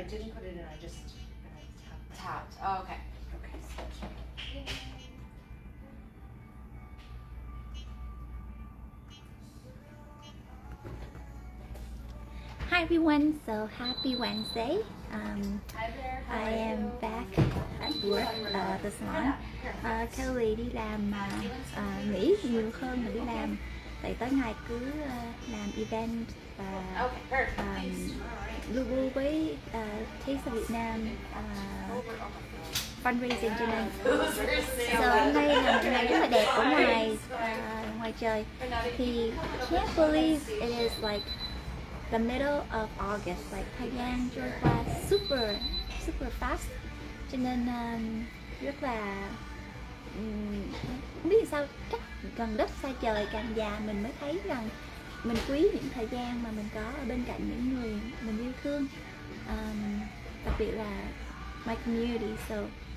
didn't put it in. I just tapped. Oh, okay. Okay. Hi everyone, so happy Wednesday. Hi there. I am back at work this morning. Kelly đi làm mà nghỉ nhiều hơn là đi làm. Tại tới ngày cứ làm event và Lubu với Taste of Việt Nam fundraising cho nên. So hôm nay là một ngày rất là đẹp ở ngoài trời. Thì can't believe it is like the middle of August, like thời gian trôi qua super fast, cho nên rất là không biết sao, chắc gần đất xa trời càng già mình mới thấy rằng mình quý những thời gian mà mình có ở bên cạnh những người mình yêu thương, đặc biệt là my community. So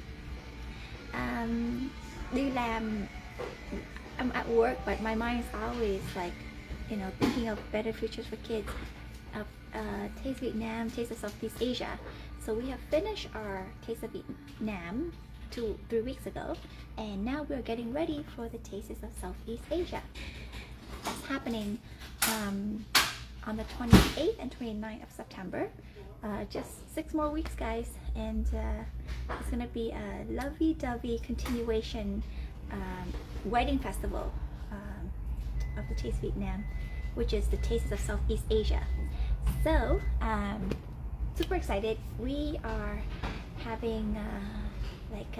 đi làm, I'm at work but my mind is always like, you know, thinking of better futures for kids, of Taste Vietnam, Taste of Southeast Asia. So we have finished our Taste of Vietnam 3 weeks ago, and now we're getting ready for the Tastes of Southeast Asia. That's happening on the 28th and 29th of September. Just 6 more weeks, guys, and it's gonna be a lovey-dovey continuation wedding festival of the Taste Vietnam, which is the Tastes of Southeast Asia. So super excited. We are having like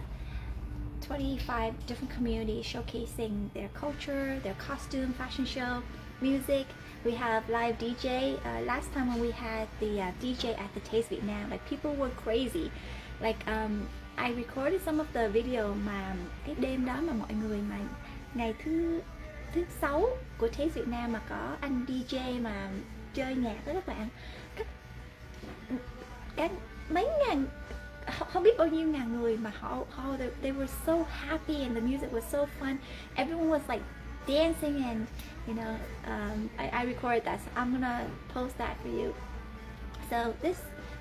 25 different communities showcasing their culture, their costume, fashion show, music. We have live DJ. Last time when we had the DJ at the Taste Vietnam, like people were crazy. Like I recorded some of the video mà cái đêm đó mà mọi người mà ngày thứ 6 của Taste Việt Nam mà có anh DJ mà chơi nhạc đó các bạn, các mấy ngàn, không biết bao nhiêu ngàn người mà họ they were so happy and the music was so fun. Everyone was like dancing and you know, I recorded that, so I'm gonna post that for you. So this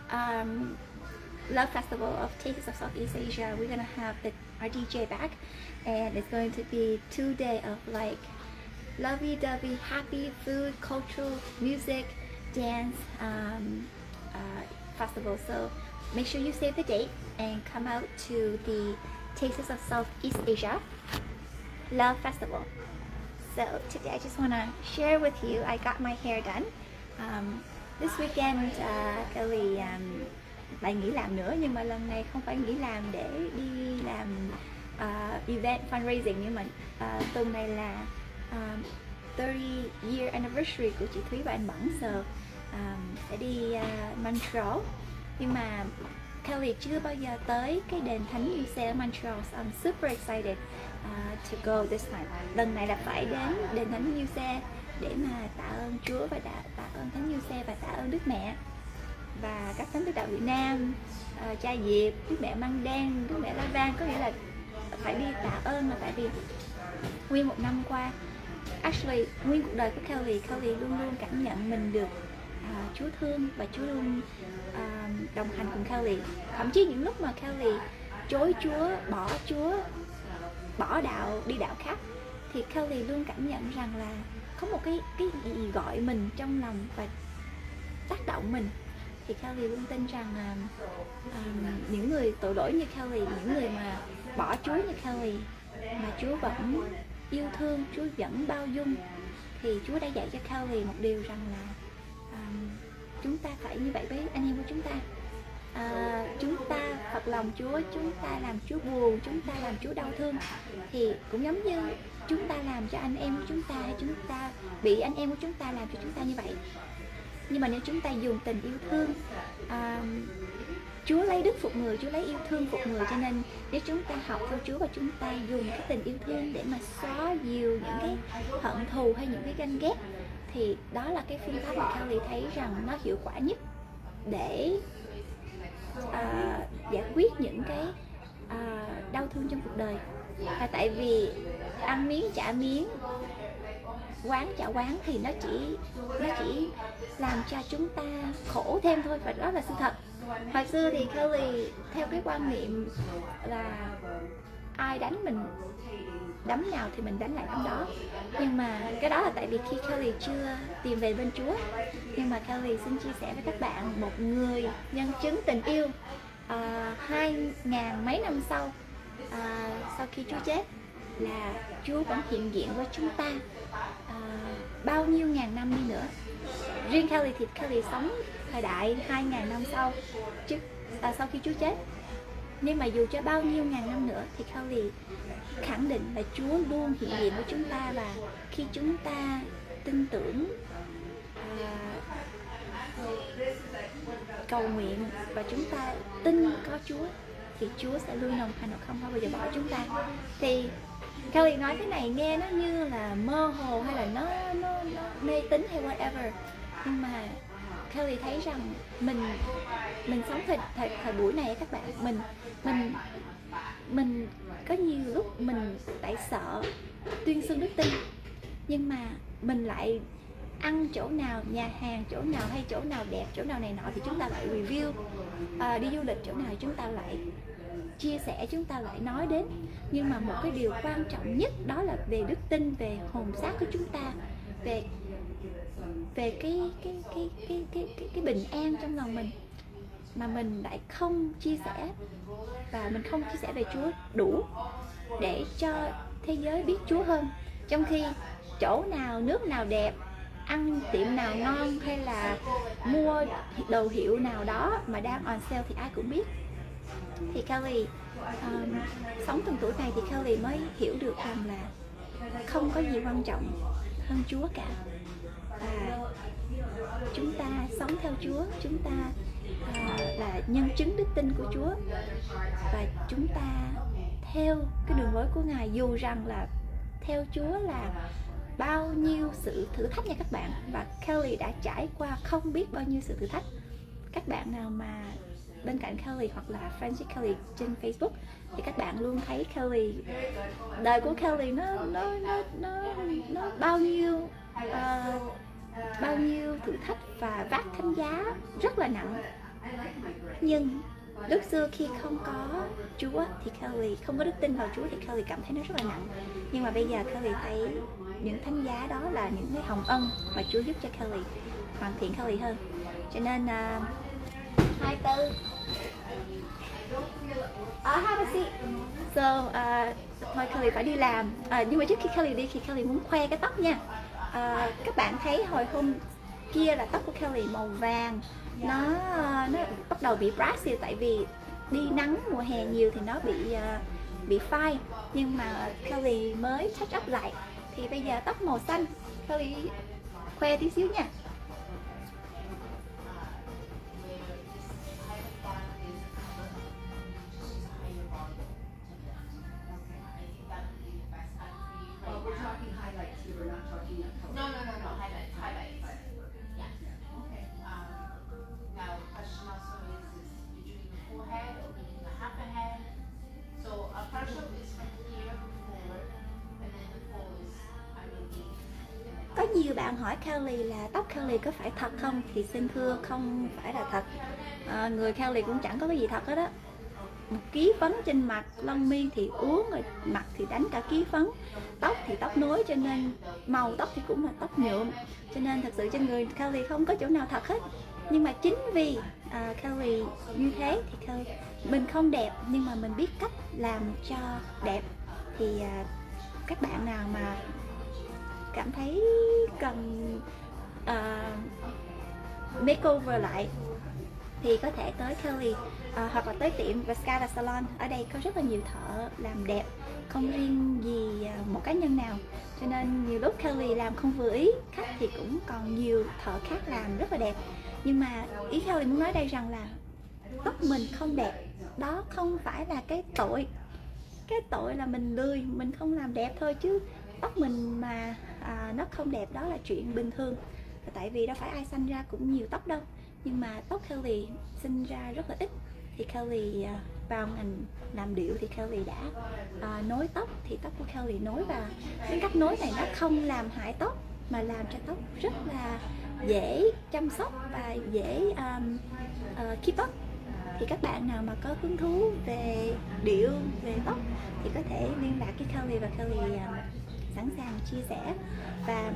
Love Festival of Tastes of Southeast Asia, we're gonna have our DJ back, and it's going to be 2 days of like lovey-dovey, happy food, cultural music, dance festival. So make sure you save the date and come out to the Tastes of Southeast Asia Love Festival. So today I just want to share with you, I got my hair done. This weekend Kelly lại nghỉ làm nữa, nhưng mà lần này không phải nghỉ làm để đi làm event fundraising, nhưng mà tuần này là 30 year anniversary của chị Thúy và anh Bẩn. So sẽ đi Montreal, nhưng mà Kelly chưa bao giờ tới cái đền Thánh Nhiêu Xe ở Montreal, so I'm super excited to go this time. Lần này là phải đến đền Thánh Nhiêu Xe để mà tạ ơn Chúa và tạ ơn Thánh Nhiêu Xe và tạ ơn Đức Mẹ và các thánh Tứ Đạo Việt Nam, cha Diệp, Đức Mẹ Măng Đen, Đức Mẹ La Vang. Có nghĩa là phải đi tạ ơn, là tại vì nguyên một năm qua, actually nguyên cuộc đời của Kelly luôn luôn cảm nhận mình được Chúa thương và Chúa luôn đồng hành cùng Kelly. Thậm chí những lúc mà Kelly chối Chúa, bỏ đạo, đi đạo khác, thì Kelly luôn cảm nhận rằng là có một cái gì gọi mình trong lòng và tác động mình. Thì Kelly luôn tin rằng những người tội lỗi như Kelly, những người mà bỏ Chúa như Kelly, mà Chúa vẫn yêu thương, Chúa vẫn bao dung, thì Chúa đã dạy cho Kelly một điều rằng là chúng ta phải như vậy với anh em của chúng ta. Chúng ta phật lòng Chúa, chúng ta làm Chúa buồn, chúng ta làm Chúa đau thương, thì cũng giống như chúng ta làm cho anh em của chúng ta, hay chúng ta bị anh em của chúng ta làm cho chúng ta như vậy. Nhưng mà nếu chúng ta dùng tình yêu thương, Chúa lấy đức phục người, Chúa lấy yêu thương phục người, cho nên nếu chúng ta học theo Chúa và chúng ta dùng cái tình yêu thương để mà xóa dìu những cái hận thù hay những cái ganh ghét, thì đó là cái phương pháp mà Kelly thấy rằng nó hiệu quả nhất để giải quyết những cái đau thương trong cuộc đời. Là tại vì ăn miếng trả miếng, quán chạo quán thì nó chỉ làm cho chúng ta khổ thêm thôi, và đó là sự thật. Hồi xưa thì Kelly theo cái quan niệm là ai đánh mình đấm nào thì mình đánh lại đấm đó, nhưng mà cái đó là tại vì khi Kelly chưa tìm về bên Chúa. Nhưng mà Kelly xin chia sẻ với các bạn một người nhân chứng tình yêu 2000 mấy năm sau, sau khi Chúa chết, là Chúa vẫn hiện diện với chúng ta bao nhiêu ngàn năm đi nữa. Riêng Kelly thì Kelly sống thời đại 2000 năm sau khi Chúa chết. Nhưng mà dù cho bao nhiêu ngàn năm nữa thì Kelly khẳng định là Chúa luôn hiện diện với chúng ta, và khi chúng ta tin tưởng, cầu nguyện và chúng ta tin có Chúa thì Chúa sẽ luôn đồng hành và không bao giờ bỏ chúng ta. Thì Kelly nói cái này nghe nó như là mơ hồ hay là nó mê tín hay whatever, nhưng mà Kelly thấy rằng mình sống thời buổi này các bạn, mình có nhiều lúc mình tại sợ tuyên xưng đức tin, nhưng mà mình lại ăn chỗ nào, nhà hàng chỗ nào hay chỗ nào đẹp, chỗ nào này nọ thì chúng ta lại review, đi du lịch chỗ nào chúng ta lại chia sẻ, chúng ta lại nói đến. Nhưng mà một cái điều quan trọng nhất đó là về đức tin, về hồn xác của chúng ta, về cái bình an trong lòng mình, mà mình lại không chia sẻ, và mình không chia sẻ về Chúa đủ để cho thế giới biết Chúa hơn. Trong khi chỗ nào, nước nào đẹp, ăn tiệm nào ngon, hay là mua đồ hiệu nào đó mà đang on sale thì ai cũng biết. Thì Kelly sống từng tuổi này thì Kelly mới hiểu được rằng là không có gì quan trọng hơn Chúa cả. Và chúng ta sống theo Chúa, chúng ta là nhân chứng đức tin của Chúa, và chúng ta theo cái đường lối của Ngài, dù rằng là theo Chúa là bao nhiêu sự thử thách nha các bạn. Và Kelly đã trải qua không biết bao nhiêu sự thử thách. Các bạn nào mà bên cạnh Kelly hoặc là friends with Kelly trên Facebook thì các bạn luôn thấy Kelly, đời của Kelly nó bao nhiêu thử thách và vác thánh giá rất là nặng. Nhưng lúc xưa khi không có Chúa thì Kelly không có đức tin vào Chúa thì Kelly cảm thấy nó rất là nặng. Nhưng mà bây giờ Kelly thấy những thánh giá đó là những cái hồng ân mà Chúa giúp cho Kelly hoàn thiện Kelly hơn. Cho nên 24 have a seat. So thôi Kelly phải đi làm, nhưng mà trước khi Kelly đi thì Kelly muốn khoe cái tóc nha. Các bạn thấy hồi hôm kia là tóc của Kelly màu vàng, nó bắt đầu bị brassy tại vì đi nắng mùa hè nhiều thì nó bị phai. Nhưng mà Kelly mới touch up lại thì bây giờ tóc màu xanh. Kelly khoe tí xíu nha. Có nhiều bạn hỏi Kelly là tóc Kelly có phải thật không, thì xin thưa không phải là thật. Người Kelly cũng chẳng có cái gì thật hết á. Một ký phấn trên mặt, lông mi thì uống, rồi mặt thì đánh cả ký phấn, tóc thì tóc nối, cho nên màu tóc thì cũng là tóc nhuộm, cho nên thật sự trên người Kelly không có chỗ nào thật hết. Nhưng mà chính vì Kelly như thế thì mình không đẹp, nhưng mà mình biết cách làm cho đẹp. Thì các bạn nào mà cảm thấy cần makeover lại thì có thể tới Kelly, hoặc là tới tiệm Vascada Salon. Ở đây có rất là nhiều thợ làm đẹp, không riêng gì một cá nhân nào, cho nên nhiều lúc Kelly làm không vừa ý khách thì cũng còn nhiều thợ khác làm rất là đẹp. Nhưng mà ý Kelly muốn nói đây rằng là tóc mình không đẹp đó không phải là cái tội. Cái tội là mình lười, mình không làm đẹp thôi, chứ tóc mình mà nó không đẹp đó là chuyện bình thường. Tại vì đâu phải ai sanh ra cũng nhiều tóc đâu. Nhưng mà tóc Kelly sinh ra rất là ít, thì Kelly vào ngành làm điệu thì Kelly đã nối tóc, thì tóc của Kelly nối, và cái cách nối này nó không làm hại tóc, mà làm cho tóc rất là dễ chăm sóc và dễ keep up. Thì các bạn nào mà có hứng thú về điệu, về tóc thì có thể liên lạc với Kelly, và Kelly sẵn sàng chia sẻ. Và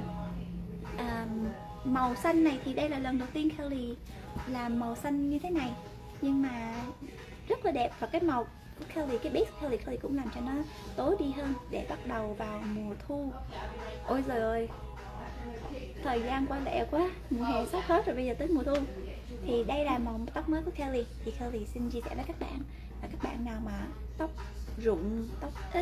màu xanh này thì đây là lần đầu tiên Kelly làm màu xanh như thế này, nhưng mà rất là đẹp. Và cái màu của Kelly, cái base của Kelly cũng làm cho nó tối đi hơn để bắt đầu vào mùa thu. Ôi trời ơi, thời gian qua lẹ quá, mùa hè sắp hết rồi, bây giờ tới mùa thu. Thì đây là màu tóc mới của Kelly. Thì Kelly xin chia sẻ với các bạn, và các bạn nào mà tóc rụng, tóc ít,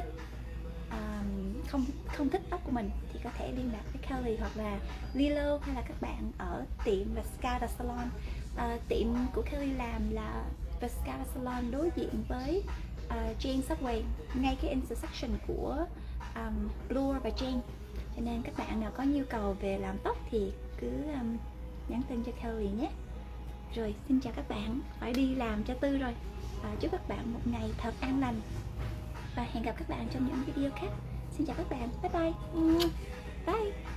không thích tóc của mình thì có thể liên lạc với Kelly hoặc là Lilo, hay là các bạn ở tiệm Vescada Salon. Tiệm của Kelly làm là Vescada Salon đối diện với Jane Subway, ngay cái intersection của Bloor và Jane. Cho nên các bạn nào có nhu cầu về làm tóc thì cứ nhắn tin cho Kelly nhé. Rồi, xin chào các bạn, phải đi làm cho tư rồi. Chúc các bạn một ngày thật an lành, và hẹn gặp các bạn trong những video khác. Xin chào các bạn, bye bye. Bye.